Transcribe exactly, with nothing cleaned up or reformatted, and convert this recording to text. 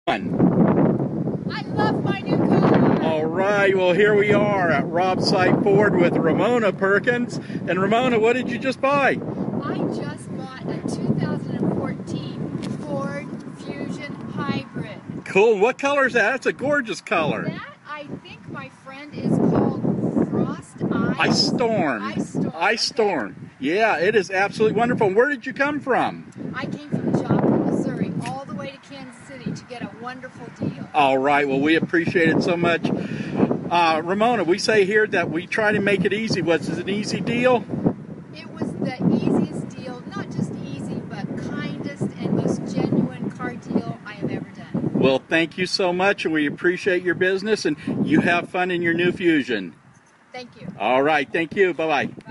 I love my new car. All right, well here we are at Rob's Site Ford with Ramona Perkins. And Ramona, what did you just buy? I just bought a two thousand fourteen Ford Fusion Hybrid. Cool, what color is that? That's a gorgeous color. That, I think my friend is called Frost Ice. Ice Storm. Ice Storm. Ice Storm. Yeah, it is absolutely wonderful. Where did you come from? I came from Joplin, Missouri, all the way to Kansas City to get a wonderful deal. All right, well we appreciate it so much. Uh, Ramona, we say here that we try to make it easy. Was it an easy deal? It was the easiest deal, not just easy, but kindest and most genuine car deal I have ever done. Well, thank you so much, and we appreciate your business, and you have fun in your new Fusion. Thank you. All right, thank you. Bye-bye.